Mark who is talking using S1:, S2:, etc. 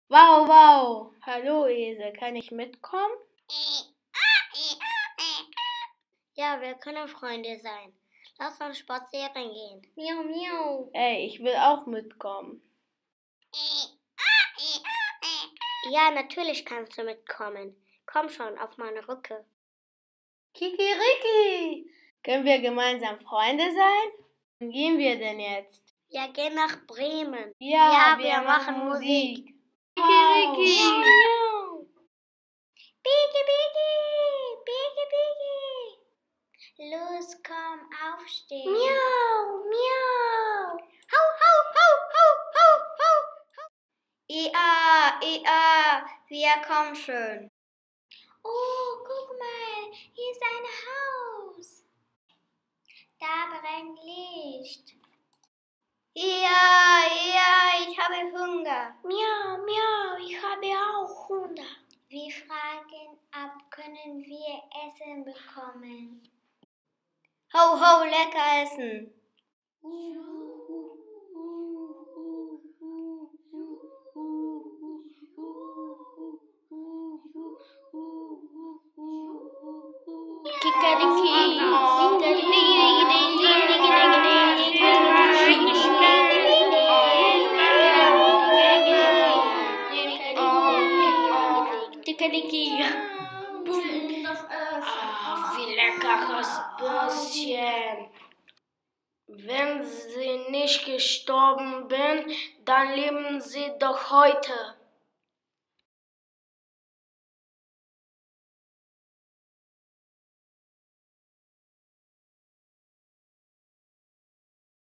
S1: Wow, wow. Hallo Esel, kann ich mitkommen?
S2: Ja, wir können Freunde sein. Lass uns spazieren gehen.
S1: Miau, miau. Ey, ich will auch mitkommen.
S2: Ja, natürlich kannst du mitkommen. Komm schon auf meine Rücke.
S1: Kikiriki. Können wir gemeinsam Freunde sein? Wo gehen wir denn jetzt?
S2: Ja, geh nach Bremen.
S1: Ja, wir machen Musik. Kikiriki.
S2: Miau, miau. Bigi, bigi, bigi, bigi. Los, komm, aufstehen. Miau, miau. Hau, hau, hau, hau, hau, hau, hau. Ia, wir kommen schon. Oh, guck mal, hier ist ein Haus. Da brennt Licht. Ja, ich habe Hunger. Miau, miau, ich habe auch Hunger. Wir fragen ab, können wir Essen bekommen? Ho, ho, lecker essen.
S1: Wie leckeres Bürstchen. Wenn sie nicht gestorben bin, dann leben sie doch heute.